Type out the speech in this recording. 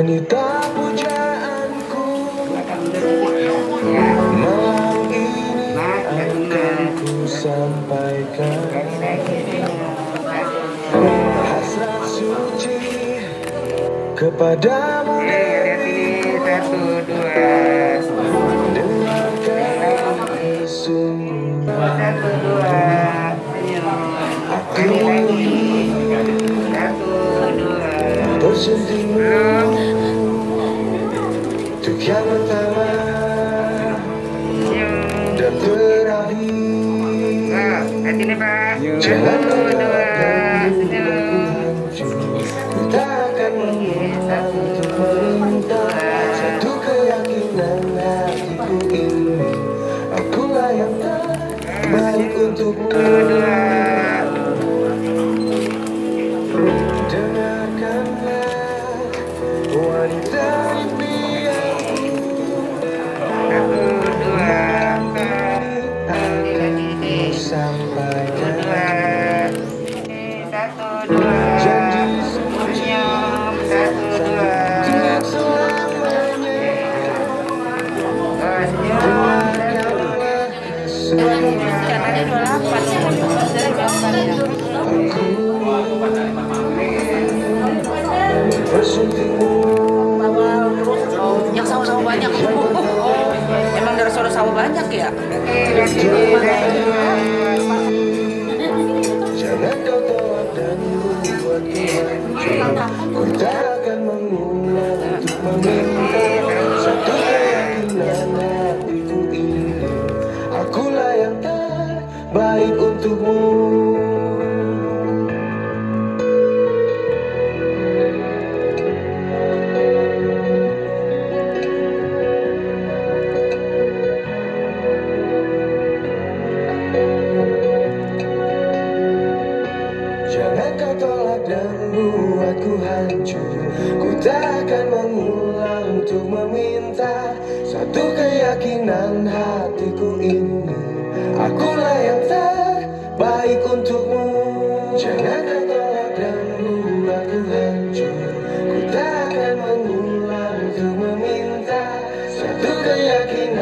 wanita pujaanku. Malam ini akan ku sampaikan hasrat suci kepadamu. Lihat ini, 1, 2. Dengarkan sungguh 1, 2. aku Lagi. 1, 2. bersunting untuk yang pertama dan terakhir. Lihat ini, Pak. Jangan 1, 2. ku tak akan meminta untuk meminta satu keyakinan hatiku ini. Akulah yang terbaik untukmu. Dengarkanlah wanita impianku. Akan ku sampaikan janji suci untuk selamanya. Dengarkanlah aku bersuntingmu. Yang sawah-sawah banyak. Emang dari sawah banyak ya? Jangan kau tolak dan buatku hancur. Ku tak akan mengulang untuk meminta satu keyakinan hatiku ini. Akulah yang terbaik untukmu. Jangan kau tolak dan buatku hancur. Ku tak akan mengulang untuk meminta satu keyakinan hatiku ini. Akulah yang terbaik untukmu. Jangan kau tolak dan buatku hancur. Ku tak akan mengulang untuk meminta satu keyakinan